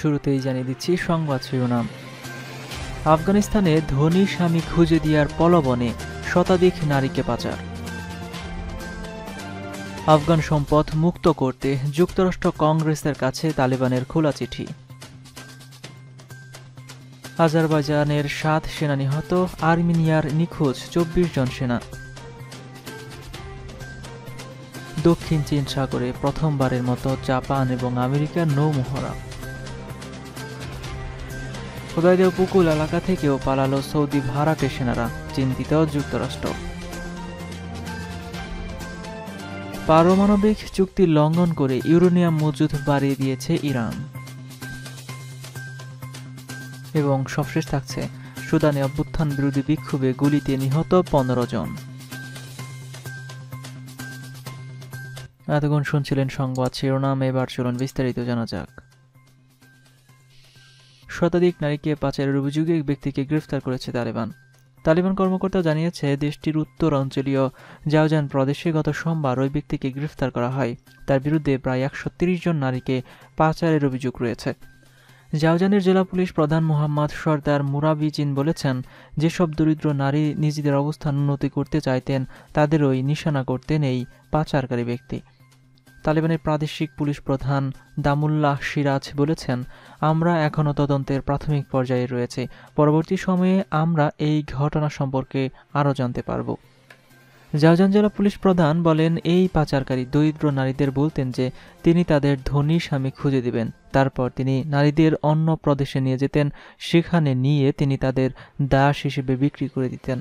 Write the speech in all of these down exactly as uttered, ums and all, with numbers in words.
শুরুতেই জানিয়ে দিচ্ছি সংবাদ শিরোনাম। আফগানিস্তানে ধনী স্বামী খুঁজে দেওয়ার প্রলোভনে শতাধিক নারীকে পাচার। আফগান সম্পদ মুক্ত করতে যুক্তরাষ্ট্র কংগ্রেসের কাছে তালেবানের খোলা চিঠি। আজারবাইজানের সাত সেনা নিহত, আর্মেনিয়ার নিখোঁজ চব্বিশ জন সেনা। দক্ষিণ চীন সাগরে প্রথমবারের মতো জাপান এবং আমেরিকার নৌমহড়া। হুদাইদা উপকূল এলাকা থেকেও পালালো সৌদি ভাড়াটে সেনারা, চিন্তিত যুক্তরাষ্ট্র। পারমাণবিক চুক্তি লঙ্ঘন করে ইউরেনিয়াম মজুদ বাড়িয়ে দিয়েছে ইরান। এবং সবশেষ থাকছে, সুদানে অভ্যুত্থান বিরোধী বিক্ষোভে গুলিতে নিহত পনেরো জন। এতক্ষণ শুনছিলেন সংবাদ শিরোনাম, এবার চলুন বিস্তারিত জানা যাক। শতাধিক নারীকে পাচারের অভিযোগে এক ব্যক্তিকে গ্রেফতার করেছে তালেবান। তালেবান কর্মকর্তা জানিয়েছে, দেশটির উত্তর অঞ্চলীয় জাওজান প্রদেশে গত সোমবার ওই ব্যক্তিকে গ্রেফতার করা হয়। তার বিরুদ্ধে প্রায় একশো তিরিশ জন নারীকে পাচারের অভিযোগ রয়েছে। জাওজানের জেলা পুলিশ প্রধান মোহাম্মদ সর্দার মুরাবিজিন বলেছেন, যেসব দরিদ্র নারী নিজেদের অবস্থান উন্নতি করতে চাইতেন তাদেরই নিশানা করতেন এই পাচারকারী ব্যক্তি। তালেবানের প্রাদেশিক পুলিশ প্রধান দামুল্লাহ সিরাজ বলেছেন, আমরা এখনও তদন্তের প্রাথমিক পর্যায়ে রয়েছে। পরবর্তী সময়ে আমরা এই ঘটনা সম্পর্কে আরও জানতে পারব। জাওজান জেলা পুলিশ প্রধান বলেন, এই পাচারকারী দরিদ্র নারীদের বলতেন যে তিনি তাদের ধনী স্বামী খুঁজে দিবেন। তারপর তিনি নারীদের অন্য প্রদেশে নিয়ে যেতেন, সেখানে নিয়ে তিনি তাদের দাস হিসেবে বিক্রি করে দিতেন।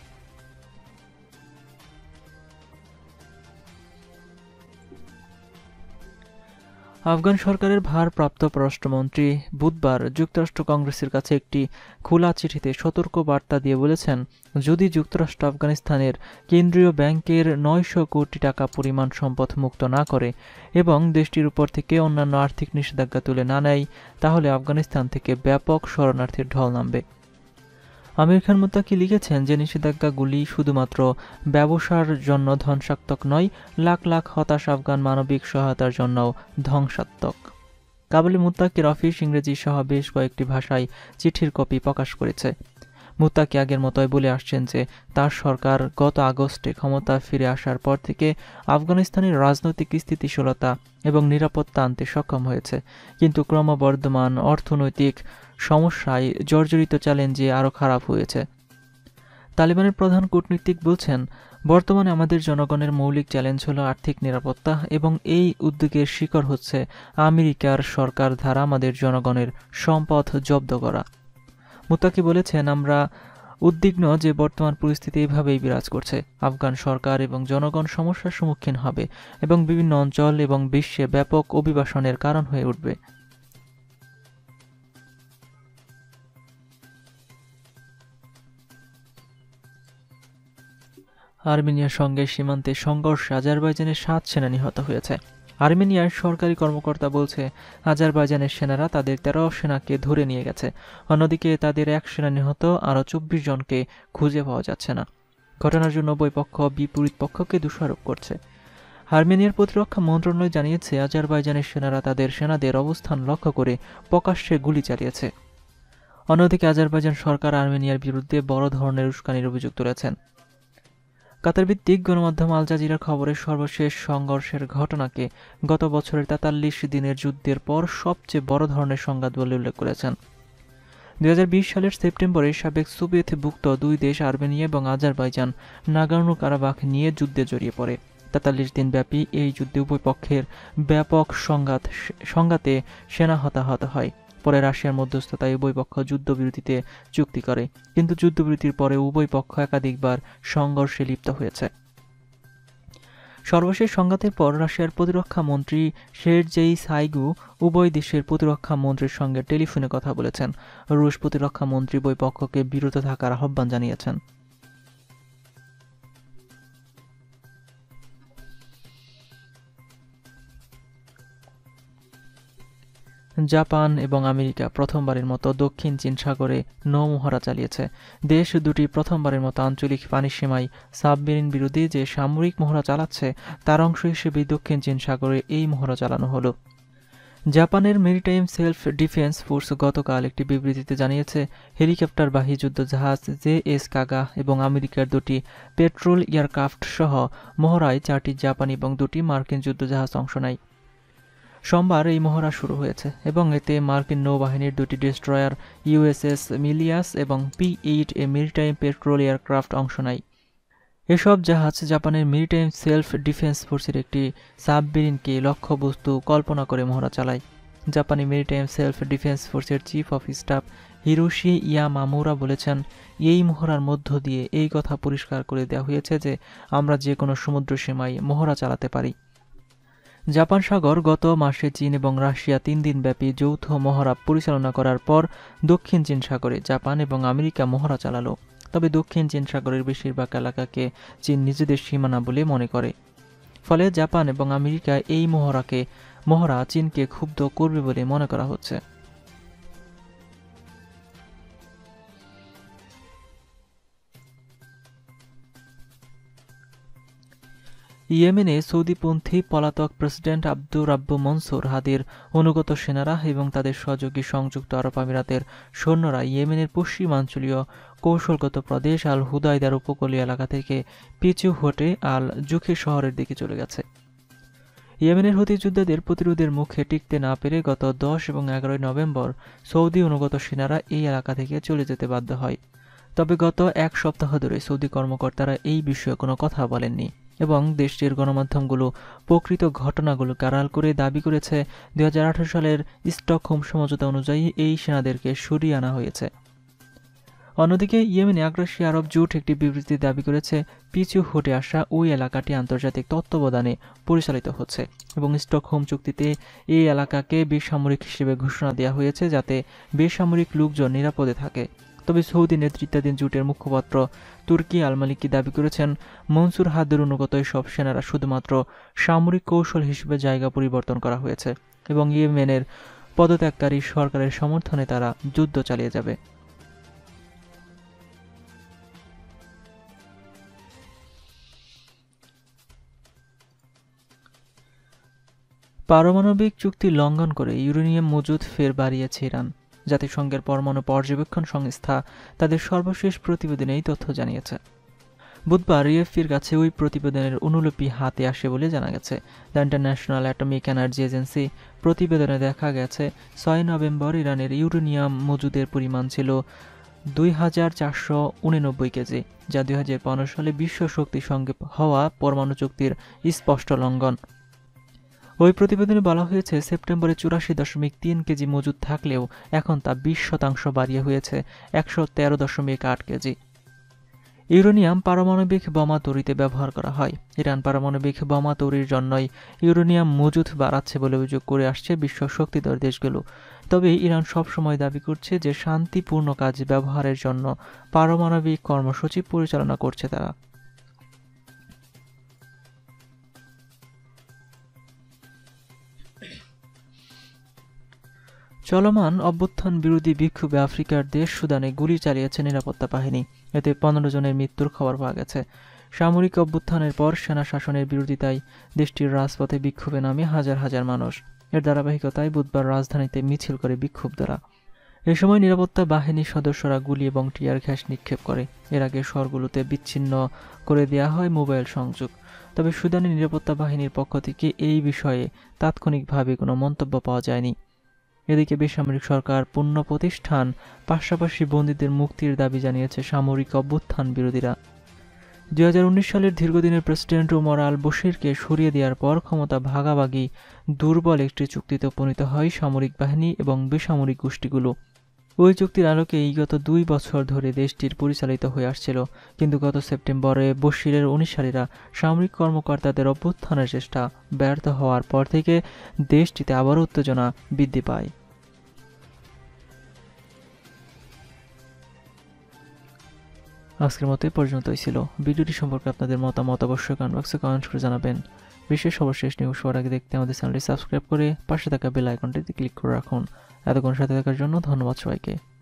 আফগান সরকারের ভারপ্রাপ্ত পররাষ্ট্রমন্ত্রী বুধবার যুক্তরাষ্ট্র কংগ্রেসের কাছে একটি খোলা চিঠিতে সতর্ক বার্তা দিয়ে বলেছেন, যদি যুক্তরাষ্ট্র আফগানিস্তানের কেন্দ্রীয় ব্যাংকের নয়শো কোটি টাকা পরিমাণ সম্পদ মুক্ত না করে এবং দেশটির উপর থেকে অন্যান্য আর্থিক নিষেধাজ্ঞা তুলে না নেয়, তাহলে আফগানিস্তান থেকে ব্যাপক শরণার্থীর ঢল নামবে। আমির খান মুত্তাকি লিখেছেন যে নিষেধাজ্ঞাগুলি শুধুমাত্র ব্যবসার জন্য ধ্বংসাত্মক নয়, লাখ লাখ হতাশ আফগান মানবিক সহায়তার জন্যও ধ্বংসাত্মক। কাবুলে মুত্তাকির অফিস ইংরেজি সহ বেশ কয়েকটি ভাষায় চিঠির কপি প্রকাশ করেছে। মুত্তাকি আগের মতোই বলে আসছেন যে তার সরকার গত আগস্টে ক্ষমতা ফিরে আসার পর থেকে আফগানিস্তানের রাজনৈতিক স্থিতিশীলতা এবং নিরাপত্তা আনতে সক্ষম হয়েছে, কিন্তু ক্রমবর্ধমান অর্থনৈতিক সমস্যায় জর্জরিত চ্যালেঞ্জে আরও খারাপ হয়েছে। তালেবানের প্রধান কূটনীতিক বলছেন, বর্তমানে আমাদের জনগণের মৌলিক চ্যালেঞ্জ হল আর্থিক নিরাপত্তা এবং এই উদ্যোগের শিকড় হচ্ছে আমেরিকার সরকার দ্বারা আমাদের জনগণের সম্পদ জব্দ করা। মুত্তাকি বলেছেন, আমরা উদ্বিগ্ন যে বর্তমান পরিস্থিতি এভাবেই বিরাজ করছে। আফগান সরকার এবং জনগণ সমস্যার সম্মুখীন হবে এবং বিভিন্ন অঞ্চল এবং বিশ্বে ব্যাপক অভিবাসনের কারণ হয়ে উঠবে। আর্মেনিয়ার সঙ্গে সীমান্তে সংঘর্ষে আজারবাইজানের সাত সেনা নিহত হয়েছে। আর্মেনিয়ার সরকারি কর্মকর্তা বলছে, আজারবাইজানের সেনারা তাদের তেরো সেনাকে ধরে নিয়ে গেছে। অন্যদিকে তাদের এক সেনা নিহত, আরও চব্বিশ জনকে খুঁজে পাওয়া যাচ্ছে না। ঘটনার জন্য উভয় পক্ষ বিপরীত পক্ষকে দোষারোপ করছে। আর্মেনিয়ার প্রতিরক্ষা মন্ত্রণালয় জানিয়েছে, আজারবাইজানের সেনারা তাদের সেনাদের অবস্থান লক্ষ্য করে প্রকাশ্যে গুলি চালিয়েছে। অন্যদিকে আজারবাইজান সরকার আর্মেনিয়ার বিরুদ্ধে বড় ধরনের উস্কানির অভিযোগ তুলেছেন। কাতার ভিত্তিক গণমাধ্যম আল জাজিরার খবরের সর্বশেষ সংঘর্ষের ঘটনাকে গত বছরের তেতাল্লিশ দিনের যুদ্ধের পর সবচেয়ে বড় ধরনের সংঘাত বলে উল্লেখ করেছেন। দুই হাজার বিশ সালের সেপ্টেম্বরে সাবেক সোভিয়েতভুক্ত দুই দেশ আর্মেনিয়া এবং আজারবাইজান নাগোর্নো কারাবাখ নিয়ে যুদ্ধে জড়িয়ে পড়ে। তেতাল্লিশ দিন ব্যাপী এই যুদ্ধে উভয় পক্ষের ব্যাপক সংঘাত সংঘাতে সেনা হতাহত হয়। পরে রাশিয়ার মধ্যস্থতায় উভয় পক্ষ যুদ্ধবিরতিতে চুক্তি করে, কিন্তু যুদ্ধবিরতির পরে উভয় পক্ষ একাধিকবার সংঘর্ষে লিপ্ত হয়েছে। সর্বশেষ সংঘাতের পর রাশিয়ার প্রতিরক্ষা মন্ত্রী সের্জেই সাইগু উভয় দেশের প্রতিরক্ষা মন্ত্রীর সঙ্গে টেলিফোনে কথা বলেছেন। রুশ প্রতিরক্ষা মন্ত্রী উভয় পক্ষকে বিরত থাকার আহ্বান জানিয়েছেন। জাপান এবং আমেরিকা প্রথমবারের মতো দক্ষিণ চীন সাগরে নৌমহড়া চালিয়েছে। দেশ দুটি প্রথমবারের মতো আঞ্চলিক পানিসীমায় সাবমেরিন বিরোধী যে সামরিক মহড়া চালাচ্ছে তার অংশ হিসেবে দক্ষিণ চীন সাগরে এই মহড়া চালানো হলো। জাপানের মেরিটাইম সেলফ ডিফেন্স ফোর্স গতকাল একটি বিবৃতিতে জানিয়েছে, হেলিকপ্টারবাহী যুদ্ধজাহাজ জে.এস. কাগা এবং আমেরিকার দুটি পেট্রোল এয়ারক্রাফট সহ মহড়ায় চারটি জাপানি এবং দুটি মার্কিন যুদ্ধজাহাজ অংশ নেয়। সোমবার এই মহড়া শুরু হয়েছে এবং এতে মার্কিন নৌবাহিনীর দুটি ডেস্ট্রয়ার ইউএসএস মিলিয়াস এবং P eight A maritime patrol aircraft অংশ নেয়। এসব জাহাজ জাপানের মেরিটাইম সেলফ ডিফেন্স ফোর্সের একটি সাবমেরিনকে লক্ষ্যবস্তু কল্পনা করে মহড়া চালায়। জাপানি মেরিটাইম সেলফ ডিফেন্স ফোর্সের chief of staff Hiroshi Yamamura বলেছেন, এই মহড়ার মধ্য দিয়ে এই কথা পরিষ্কার করে দেওয়া হয়েছে যে আমরা যে কোনো সমুদ্র সীমায় মহড়া চালাতে পারি। জাপান সাগর গত মাসে চীন এবং রাশিয়া তিন দিনব্যাপী যৌথ মহড়া পরিচালনা করার পর দক্ষিণ চীন সাগরে জাপান এবং আমেরিকা মহড়া চালালো। তবে দক্ষিণ চীন সাগরের বেশিরভাগ এলাকাকে চীন নিজেদের সীমানা বলে মনে করে। ফলে জাপান এবং আমেরিকা এই মহড়াকে মহড়া চীনকে ক্ষুব্ধ করবে বলে মনে করা হচ্ছে। ইয়েমেনে সৌদিপন্থী পলাতক প্রেসিডেন্ট আব্দুর রাব্বু মনসুর হাদির অনুগত সেনারা এবং তাদের সহযোগী সংযুক্ত আরব আমিরাতের সৈন্যরা ইয়েমেনের পশ্চিমাঞ্চলীয় কৌশলগত প্রদেশ আল হুদাইদার উপকূলীয় এলাকা থেকে পিছু হটে আল জুখি শহরের দিকে চলে গেছে। ইয়েমেনের হুতি যোদ্ধাদের প্রতিরোধের মুখে টিকতে না পেরে গত দশ এবং এগারোই নভেম্বর সৌদি অনুগত সেনারা এই এলাকা থেকে চলে যেতে বাধ্য হয়। তবে গত এক সপ্তাহ ধরে সৌদি কর্মকর্তারা এই বিষয়ে কোনো কথা বলেননি এবং দেশটির গণমাধ্যমগুলো প্রকৃত ঘটনাগুলোকে আড়াল করে দাবি করেছে দুই হাজার আঠারো সালের স্টকহোম সমঝোতা অনুযায়ী এই সেনাদেরকে সরিয়ে আনা হয়েছে। অন্যদিকে ইয়েমেনে আগ্রাসী আরব জোট একটি বিবৃতি দাবি করেছে, পিছু হটে আসা ওই এলাকাটি আন্তর্জাতিক তত্ত্বাবধানে পরিচালিত হচ্ছে এবং স্টকহোম চুক্তিতে এই এলাকাকে বেসামরিক হিসেবে ঘোষণা দেওয়া হয়েছে যাতে বেসামরিক লোকজন নিরাপদে থাকে। তবে সৌদি নেতৃত্বাধীন জোটের মুখপাত্র তুর্কি আল মালিকি দাবি করেছেন, মনসুর হাদির অনুগত সব সেনারা শুধুমাত্র সামরিক কৌশল হিসেবে জায়গা পরিবর্তন করা হয়েছে এবং ইয়েমেনের পদত্যাগকারী সরকারের সমর্থনে তারা যুদ্ধ চালিয়ে যাবে। পারমাণবিক চুক্তি লঙ্ঘন করে ইউরেনিয়াম মজুদ ফের বাড়িয়েছে ইরান। জাতিসংঘের পরমাণু পর্যবেক্ষণ সংস্থা তাদের সর্বশেষ প্রতিবেদনে এই তথ্য জানিয়েছে। বুধবার ইএফপির কাছে ওই প্রতিবেদনের অনুলিপি হাতে আসে বলে জানা গেছে। The international atomic energy agency প্রতিবেদনে দেখা গেছে, ছয় নভেম্বর ইরানের ইউরেনিয়াম মজুদের পরিমাণ ছিল দুই হাজার চারশো উননব্বই কেজি, যা দুই হাজার পনেরো সালে বিশ্ব শক্তির সঙ্গে হওয়া পরমাণু চুক্তির স্পষ্ট লঙ্ঘন। ওই প্রতিবেদনে বলা হয়েছে, সেপ্টেম্বরে চুরাশি দশমিক তিন কেজি মজুদ থাকলেও এখন তা বিশ শতাংশ বাড়িয়ে হয়েছে একশো তেরো দশমিক আট কেজি। ইউরেনিয়াম পারমাণবিক বোমা তৈরিতে ব্যবহার করা হয়। ইরান পারমাণবিক বোমা তৈরির জন্যই ইউরেনিয়াম মজুদ বাড়াচ্ছে বলে অভিযোগ করে আসছে বিশ্ব শক্তিধর দেশগুলো। তবে ইরান সবসময় দাবি করছে যে শান্তিপূর্ণ কাজ ব্যবহারের জন্য পারমাণবিক কর্মসূচি পরিচালনা করছে তারা। চলমান অভ্যুত্থান বিরোধী বিক্ষোভে আফ্রিকার দেশ সুদানে গুলি চালিয়েছে নিরাপত্তা বাহিনী। এতে পনেরো জনের মৃত্যুর খবর পাওয়া গেছে। সামরিক অভ্যুত্থানের পর সেনা শাসনের বিরোধিতায় দেশটির রাজপথে বিক্ষোভে নামে হাজার হাজার মানুষ। এর ধারাবাহিকতায় বুধবার রাজধানীতে মিছিল করে বিক্ষোভকারীরা। এ সময় নিরাপত্তা বাহিনীর সদস্যরা গুলি এবং টিয়ার গ্যাস নিক্ষেপ করে। এর আগে শহরগুলোতে বিচ্ছিন্ন করে দেওয়া হয় মোবাইল সংযোগ। তবে সুদানি নিরাপত্তা বাহিনীর পক্ষ থেকে এই বিষয়ে তাৎক্ষণিকভাবে কোনো মন্তব্য পাওয়া যায়নি। এদিকে বেসামরিক সরকার পুনঃ প্রতিষ্ঠান পাশাপাশি বন্দীদের মুক্তির দাবি জানিয়েছে সামরিক অভ্যুত্থান বিরোধীরা। দুই হাজার উনিশ সালের দীর্ঘদিনের প্রেসিডেন্ট ওমর আল বশিরকে সরিয়ে দেওয়ার পর ক্ষমতা ভাগাভাগি দুর্বল একটি চুক্তিতে উপনীত হয় সামরিক বাহিনী এবং বেসামরিক গোষ্ঠীগুলো। ওই চুক্তির আলোকে এই গত দুই বছর ধরে দেশটির পরিচালিত হয়ে আসছিল, কিন্তু গত সেপ্টেম্বরে বশিরের অনুসারীরা সামরিক কর্মকর্তাদের অভ্যুত্থানের চেষ্টা ব্যর্থ হওয়ার পর থেকে দেশটিতে আবারও উত্তেজনা বৃদ্ধি পায়। আজকের মতো পর্যন্তই ছিল। ভিডিওটি সম্পর্কে আপনাদের মতামত অবশ্যই কমেন্ট বক্সে কমেন্ট করে জানাবেন। বিশেষ সর্বশেষ নিউজ সবার আগে দেখতে আমাদের চ্যানেলটি সাবস্ক্রাইব করে পাশে থাকা বেল আইকনটিতে ক্লিক করে রাখুন। এতক্ষণ সাথে থাকার জন্য ধন্যবাদ সবাইকে।